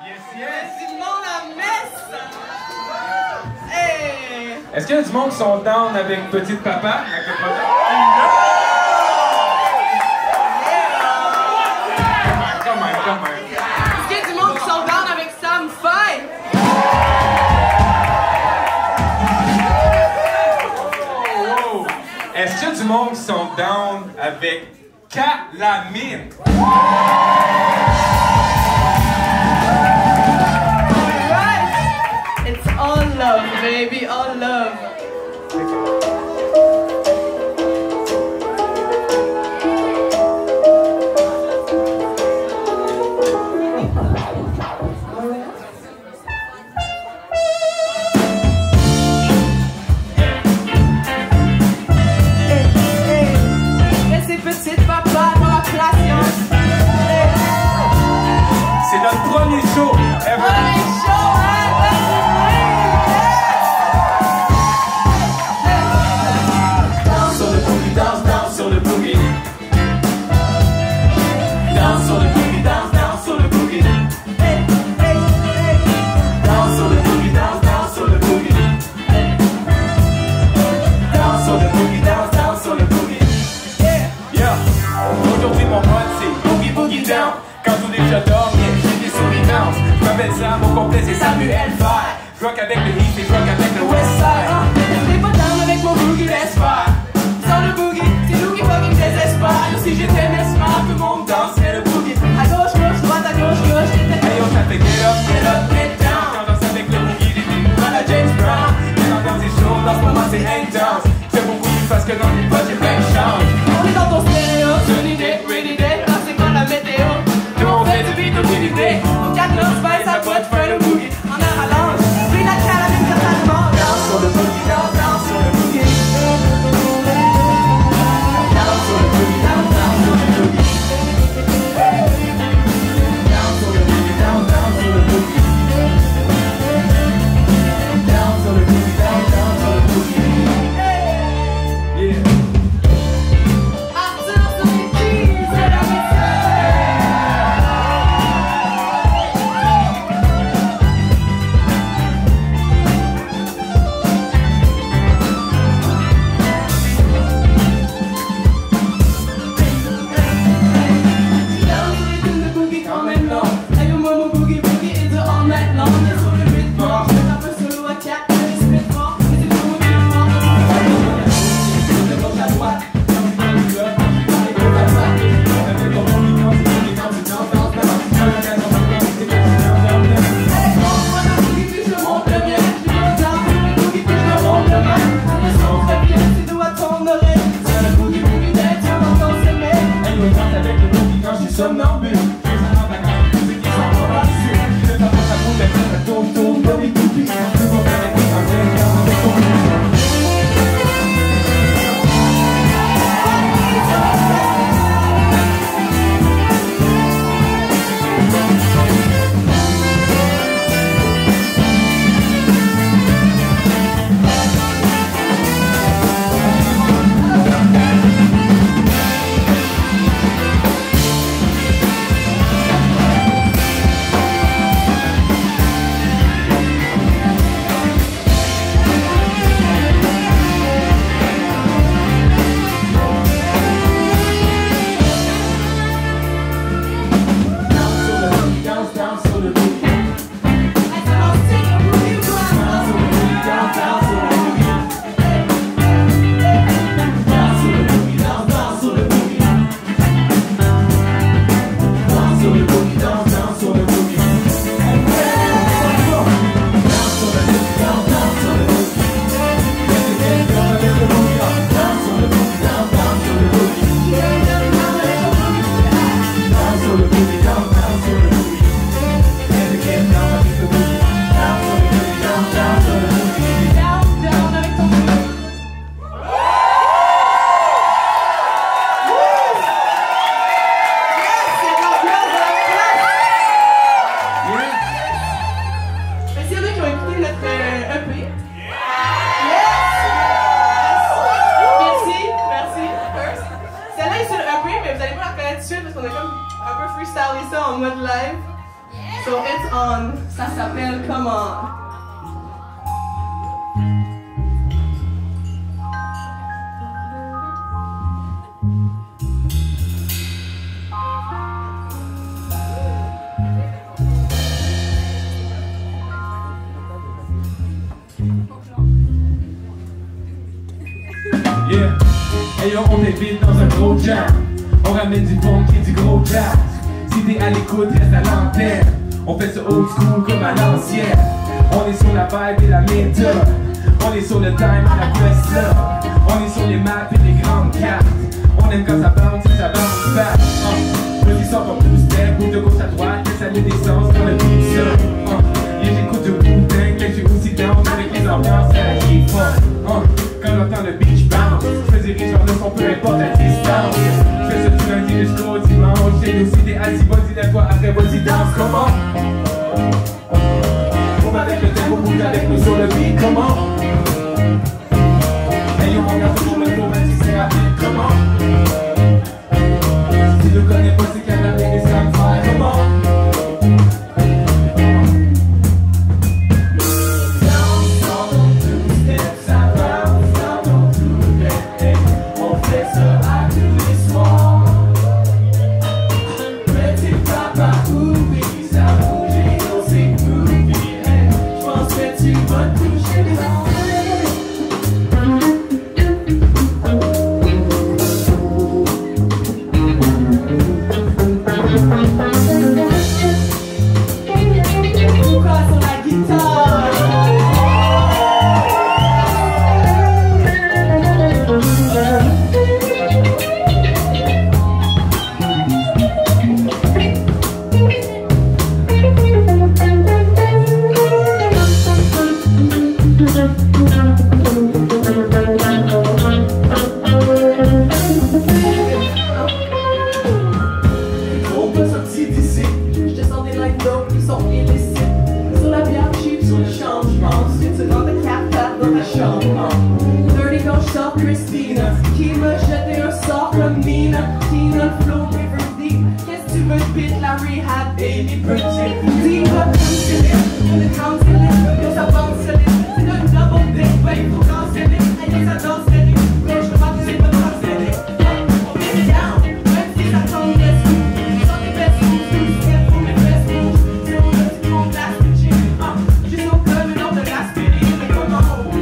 Yes, yes! Du monde à messe! Hey! Est-ce qu'il y a du monde qui sont down avec Petite Papa? Come on. Est-ce qu'il y a du monde qui sont down avec Sam Fay? Oh. Est-ce qu'il y a du monde qui sont down avec Calamine? Alright! It's all love, baby, all love. Petite papa dans la place, C'est notre premier show ever. Premier show, Down sur le boogie, down sur le boogie. Down sur le boogie, down sur le boogie. Down sur le boogie, down sur le boogie. Down sur le boogie, down sur le boogie. Yeah. Aujourd'hui mon mode c'est boogie boogie down. Quand tous les gens dorment, j'ai des sourires. Je m'appelle Sam, au complet c'est Samuel Fay. Rock avec le East et rock avec le West Side. T'es pas down avec mon boogie, laisse faire. Sans le boogie, c'est nous qui fucking désespère. Si j'étais mesmer, tout le monde danserait le boogie. À gauche, gauche, droite, à gauche, gauche. Hey yo, ça fait get up, get down. Quand on danse avec le boogie, les filles à la James Brown. Mais l'ambiance est chaude, en ce moment c'est hang down. J'aime beaucoup plus parce que dans les poches j'ai plein de chance. On est dans ton stéréo, sunny day, rainy day. Là c'est quoi la météo? Nous on fait du beat au day. Au 4 20, ça va te faire le boogie. En avalanche, puis la calamine totalement. Down sur le boogie, down sur le boogie. Down sur le boogie, down sur le boogie. Down sur le boogie, down sur le boogie. Down sur le boogie, down sur le boogie. Yeah. Arthur sur les keys, c'est la So it's on, ça s'appelle Come On. Yeah, hey yo, on t'invite dans un gros jam. On ramène du funk et du gros jazz. Si t'es à l'écoute, reste à l'antenne. On fait ce old school comme à l'ancienne. On est sur la vibe et la méthode. On est sur le time et la quest là. On est sur les maps et les grandes cartes. On aime quand ça bounce et ça bounce back. Le qui sort en plus step, ou de gauche à droite, laisse aller des sens dans le beat seul. Yeah, j'écoute du Wu-Tang, mais j'ai aussi down avec les ambiances à la K-pop. Quand j'entends le beach bounce, je dirige vers le son, peu importe la distance. Je fais ça du lundi jusqu'au dimanche. J'ai aussi des antibodies la fois après, vas-y danse, comment? Move avec le tempo, bouge avec nous sur le beat, comment? Hey yo, on regarde toujours le flow, même si c'est rapide, comment? Si tu le connais pas, c'est qu'elle a des scams, comment? Christina, qui m'a jeté un sort comme Nina, Tina, Flo, Beverly. Qu'est-ce que tu veux, je beat la rehab, baby, petit. Diva, counseling, on est counseling, yo, ça bounce solide. C'est le double dick, babe, faut canceller. Aïe, ça danse solide, mais je peux pas que c'est pas canceller. On est down, même si ça tombe dessus. Sans les best moves, tout ce qu'il faut, mes best moves. C'est mon petit con glace, bitchy. Juste au club, et non de la spirit, mais comment?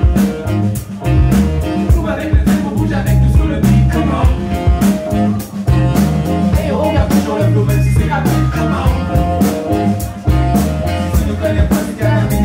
Avec le tempo, bouge avec nous sur le beat, comment? Hey, on regarde toujours le flow, même si c'est rapide, comment? Si tu nous connais pas, c'est carrément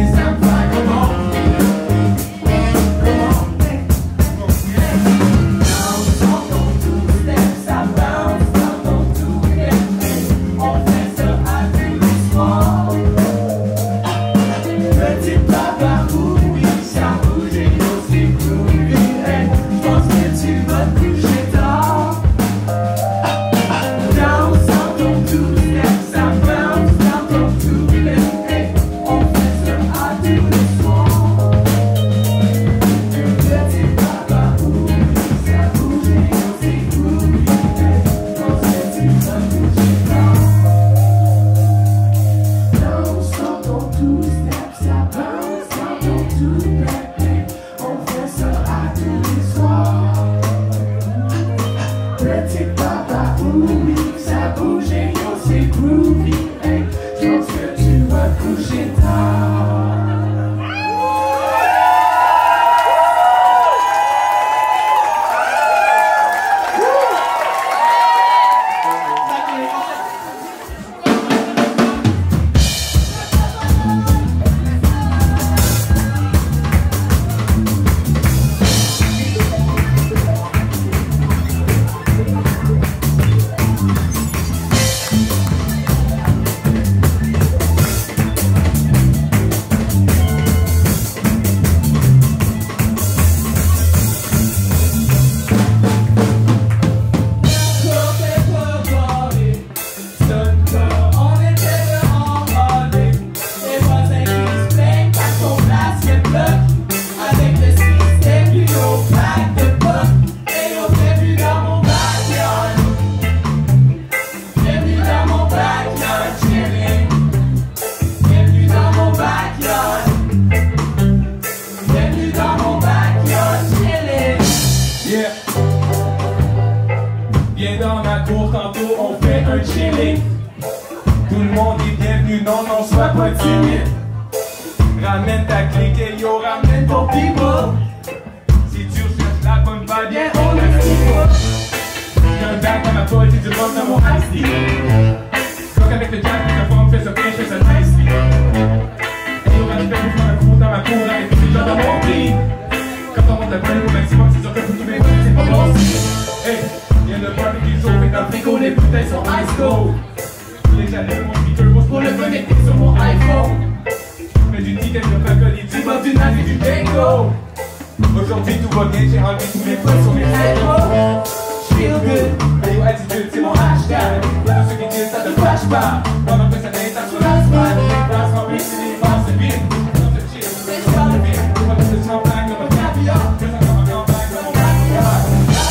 tout le monde est bienvenu, non, non, sois pas timide. Ramène ta clique et yo, ramène ton people. Si tu recherches la bonne vibe, bien on le dit. Y'a un bac dans ma poche et du rhum dans mon ice tea. Donc avec le jazz, la forme fait ça bien, je fais ça nicely. Et yo, je fais pour faire un coup dans ma cour avec les gens dans mon pays. Quand on monte la peine au maximum, c'est sûr que pour tous les gens, c'est pas bon aussi. Hey, y'a le barbecue qui chauffe et dans le frigo, les bouteilles sont ice cold. Les j'allume mon speaker pour le connecter sur mon iPhone. Mais du ticket de coca, du bob, du nazi, du bingo. Aujourd'hui tout va bien, j'ai enlevé tous les points sur mes épaules. Feel good, mais yo attitude, c'est mon hashtag. Y'a tous ceux qui disent ça te flash pas. Pendant que ça t'installe sur la spade. Les places remplies, c'est des masses de vide. Dans ce chill, c'est pas de vide. On va laisser le champagne dans mon caviar. Je sens comme un campagne dans mon backyard.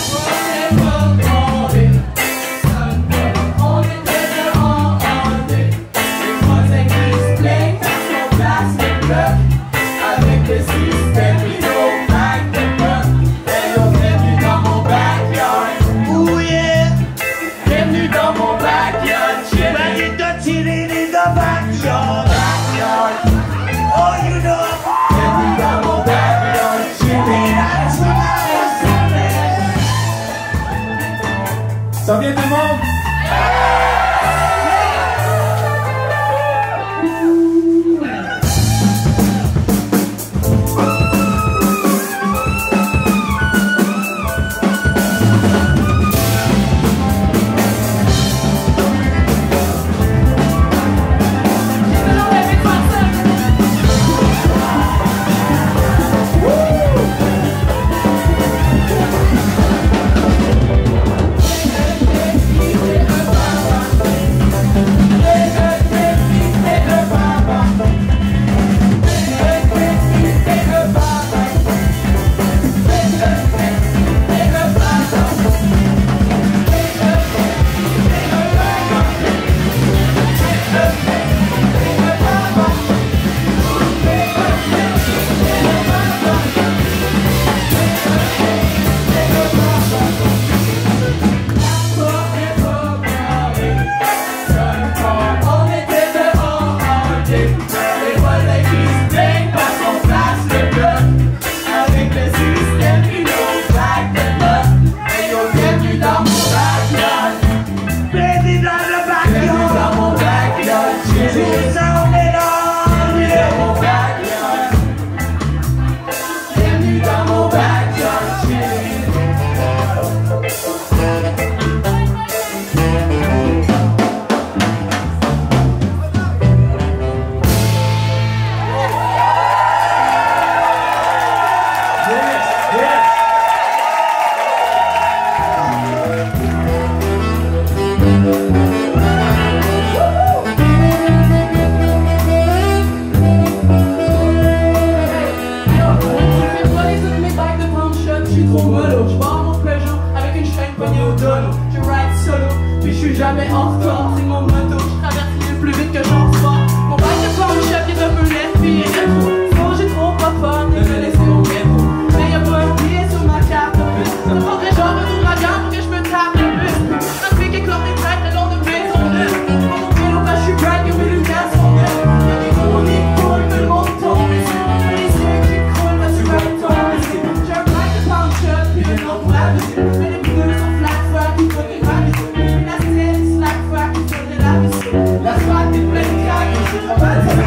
On était dehors en day. Les voisins qui se plaignent parce qu'on place le bloc. Avec le système, we go back the buck. Et on est venu dans mon backyard. Ooh yeah, Bienvenue dans mon backyard, chillin'. chilling in the backyard. Oh, you know, Bienvenue dans mon backyard, chillin'. that's what Ça vient tout le monde? Jamais en retard, c'est mon moto, je traverse l'île plus vite que j'en sors. Mon bac de pomme chef qui est un peu net, puis il est rétro. Sinon j'ai trop pas peur de me laisser au métro. Mais y'a pas un billet sur ma carte de bus. Ça prendrait genre un ouragan pour que je me tape le bus. Un flic éclore des têtes le long de maison neuve. Mon vélo quand je suis bright, que mes lumières sont neuves. Y'a des gros lits qui coulent, tout le monde tombe dessus. Y'a des yeux qui croulent, parce que je vais tomber dessus. J'ai un bac de pomme chef, puis une autre pour la musique. Mais les pneus sont flat, fuck, il faut des vagues. La soirée est pleine de craques, je suis pas de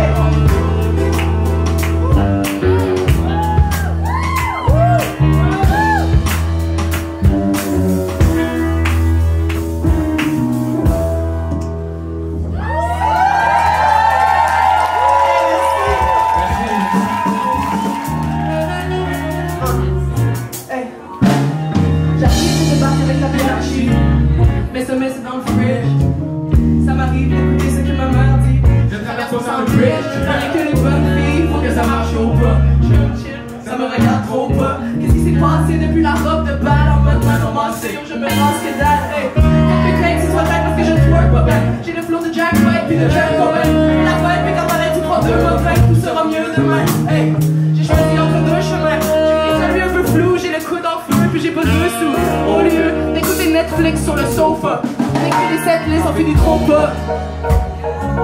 J'arrive de débarquer avec la bière, mais ce mets c'est dans le fridge. Ça m'arrive d'écouter ce que ma mère dit. Je traverse au centre bridge, avec que les bonnes filles, faut que ça marche au pas. Chill, ça me regarde trop pas. Qu'est-ce qui s'est passé depuis la robe de balle en mode Manon Massé? Je me lance que dalle, hey. Fait que ce soit tête parce que je twerk pas ben. J'ai le flow de Jack White puis de Jack Cohen. La vibe est quand on est tout 3-2 mauvais, tout sera mieux demain, hey. J'ai choisi entre deux chemins. J'ai salué un peu flou, j'ai le coude en feu puis j'ai pas de sous. Au lieu d'écouter Netflix sur le sofa, avec que les setlists on finit trop pas.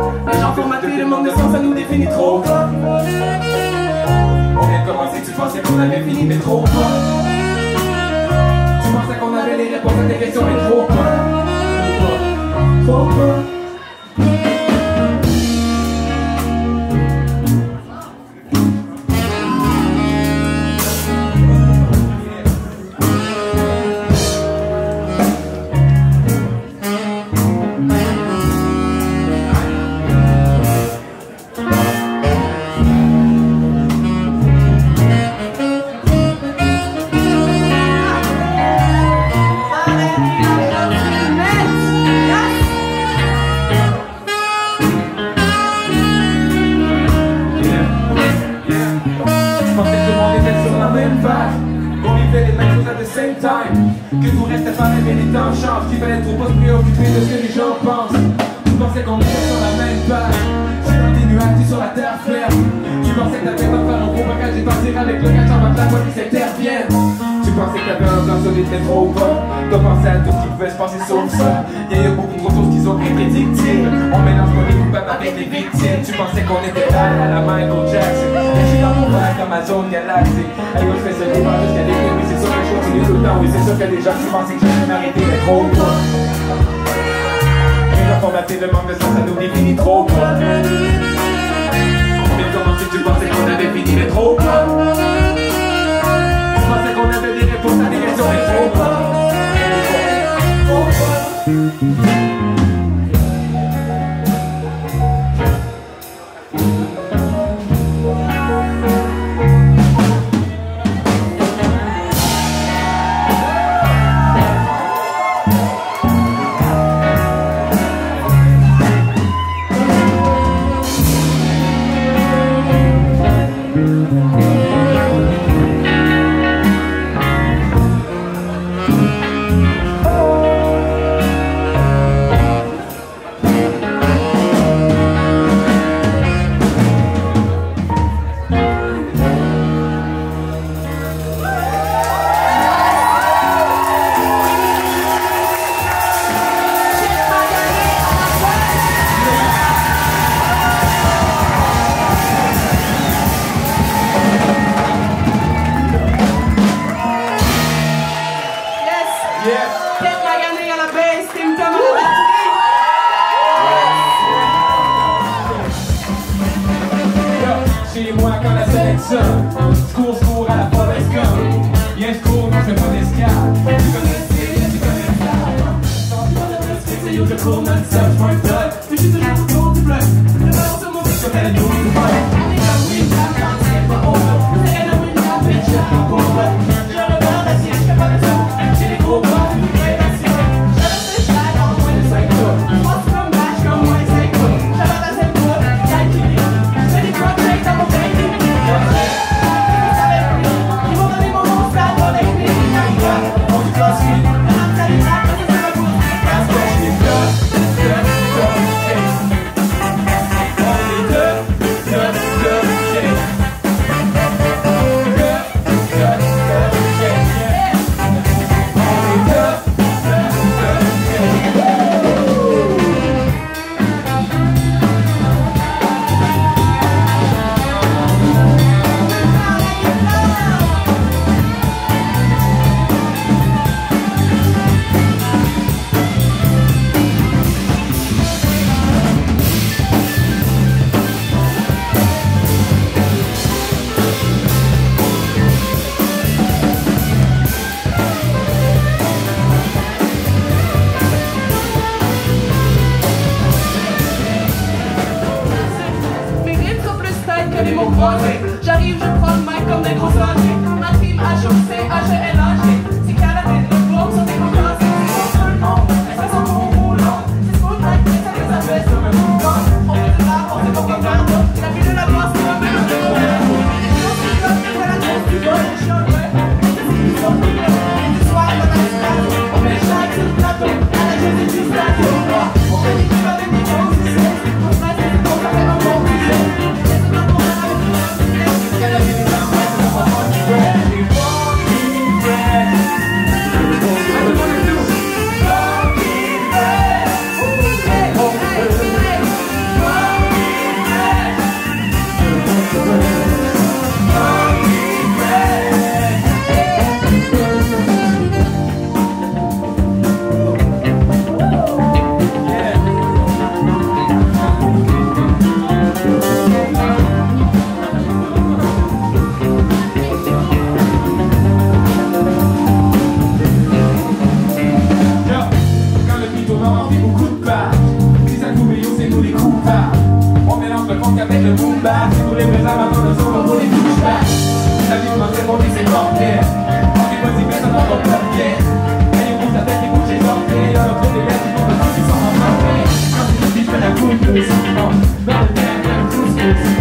le manque de sens, ça nous définit trop pas. On vient de commencer, tu pensais qu'on avait fini, mais trop pas. Tu pensais qu'on avait les réponses à tes questions, mais trop pas. Trop pas. Que tout restait pareil, mais les temps changent. Qu'il fallait trop pas se préoccuper de ce que les gens pensent. Tu pensais qu'on était sur la même page. J'ai dans des nuages, tu sur la terre ferme. Tu pensais que t'avais pas faire un gros bagage. J'ai parti avec le catch en mode la voix qui s'intervienne. Tu pensais que t'avais un plan solide, mais trop pas. T'as pensé à tout ce qui pouvait se passer sauf ça. Y'a eu beaucoup trop de choses qui sont imprédictibles. On mélange pas les coupables avec les victimes. Tu pensais qu'on était là à la Michael Jackson. Et je suis dans mon verre comme ma zone galaxie. Allez, je fais ce débat jusqu'à l'été, mais c'est sûr que je continue tout le temps. Oui, c'est sûr que les gens qui pensaient que je vais m'arrêter, mais trop pas. Et là, formater le manque de sens, ça nous définit trop pas. Mais comment si tu pensais qu'on avait fini, mais trop pas. Tu pensais qu'on avait des réponses à des questions, mais trop pas. Trop pas. Peut-être la gagner à la baisse, Tim Tom à la batterie. Chez moi quand la sélection, secours à la Forest Gump. Bien secours, non je fais pas d'escale. Tu connais le style, tu connais le style. Sans toi le plus fixe, yo je cours non-stop, je m'en donne. Mais je suis toujours autour du bloc. Le ballon sur mon fils, je fais le dos du vol. Allez comme oui, quand c'est pas over. C'est elle a mis la bitch, je suis pour moi. Je regarde la sienne, je fais pas de son. J'ai les gros bras, une prédation. Je reste le chat en moins de 5 jours. Moi c'est comme match, comme moins de 5 jours. J'avais la scène pour, y'a qui rit. J'ai des projects dans mon baby. Ils m'ont donné mon nom, ça dans les clés. On dit quoi, c'est j'arrive, je prends le mic comme des gros soldats. Ma team HOC, HELAG. C'est Canadien, les bombes sont des concours. C'est tout le monde, elles sont trop roulant. C'est smooth like this, ça les appelle sur le mouvement. On fait de l'art, on sait pas quoi faire d'autre. La vie de la base, c'est un peu de colère. On s'y bloque, c'est la grosse du bol, les chiens, ouais. C'est ce qu'ils sont plus là. Du soir, dans la station, on met chaque sur le plateau. À la jeune du stade, on fait des trucs avec des grosses succès. On se passe des gros, ça fait un bon succès. C'est pas pour la vie. manque avec le boom bap. Tous les vrais amateurs de son pour les touches back. La vie m'a répondu c'est mortel. En qui motivé ça n'en va pas bien. Et il bouge la tête, il bouge les orteils. Y'a le trop des lettres, ils font des trucs qui sont en parfait. Quand c'est juste, je fais la coupe de son nom. Dans le terre, tout ce que